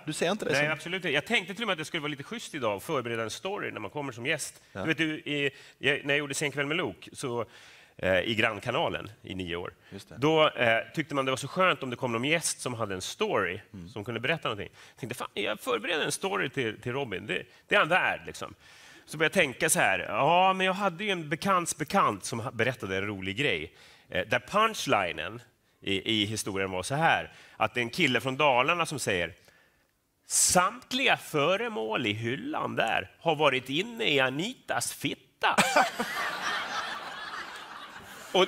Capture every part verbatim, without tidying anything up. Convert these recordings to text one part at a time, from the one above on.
Du ser inte det Nej, som... absolut inte. Jag tänkte till och med att det skulle vara lite schysst idag att förbereda en story när man kommer som gäst. Ja. Du vet, du, i, jag, när jag gjorde Sen kväll med Luke, så eh, i Grannkanalen i nio år, då eh, tyckte man det var så skönt om det kom någon gäst som hade en story, mm. som kunde berätta någonting. Jag tänkte, fan, jag förbereder en story till, till Robin, det, det är han värd liksom. Så började jag tänka så här, ja men jag hade ju en bekants bekant som berättade en rolig grej. Eh, där punchlinen i, i historien var så här, att det är en kille från Dalarna som säger: samtliga föremål i hyllan där har varit inne i Anitas fitta. Och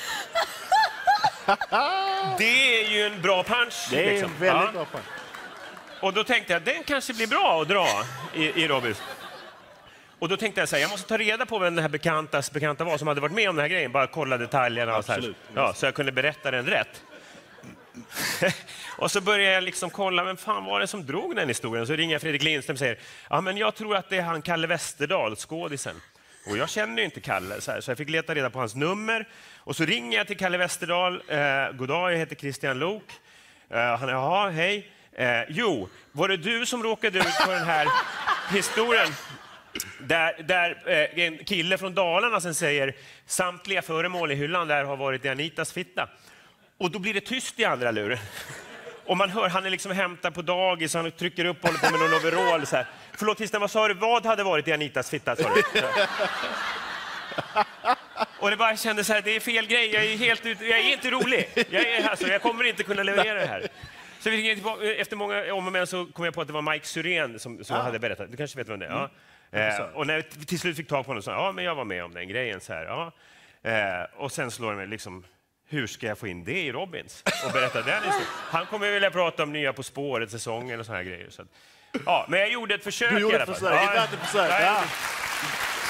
det är ju en bra punch. Det är liksom. en väldigt ja. bra punch. Och då tänkte jag, den kanske blir bra att dra i, i Robins. Och då tänkte jag så här, jag måste ta reda på vem den här bekantas bekanta var som hade varit med om den här grejen. Bara kolla detaljerna och så här. Ja, så jag kunde berätta den rätt. Och så började jag liksom kolla, men fan var det som drog den historien? Så ringer jag Fredrik Lindström och säger, ja men jag tror att det är han Kalle Westerdahl, skådisen. Och jag känner ju inte Kalle, så, här, så jag fick leta reda på hans nummer. Och så ringer jag till Kalle Westerdahl, eh, goddag, jag heter Christian Lok. Eh, han är, jaha, hej. Eh, jo, var det du som råkade ut på den här historien? Där, där eh, en kille från Dalarna sen säger, samtliga föremål i hyllan där har varit i Anitas fitta. Och då blir det tyst i andra luren. Och man hör, han är liksom hämtad på dagis, han trycker upp, håller på med någon overall så här. Förlåt Christian, vad sa du? Vad hade varit i Anitas fitta, sa du? Och det bara kändes så här, det är fel grej, jag är helt ut, jag är inte rolig. Jag, är, alltså, jag kommer inte kunna leverera det här. Så vi, efter många om och men så kom jag på att det var Mike Syrén som, som ah. hade berättat. Du kanske vet vem det är? Mm. Ja. Eh, och när vi till slut fick tag på honom så sa ja, men jag var med om den grejen. Så här, ja. eh, och sen slår det mig liksom, hur ska jag få in det i Robins? Och berätta den historien. Han kommer vilja prata om nya På spåret, säsongen och såna här grejer. Så att, ja, men jag gjorde ett försök du gjorde i alla fall. Försök. Ja, ett försök. Ja.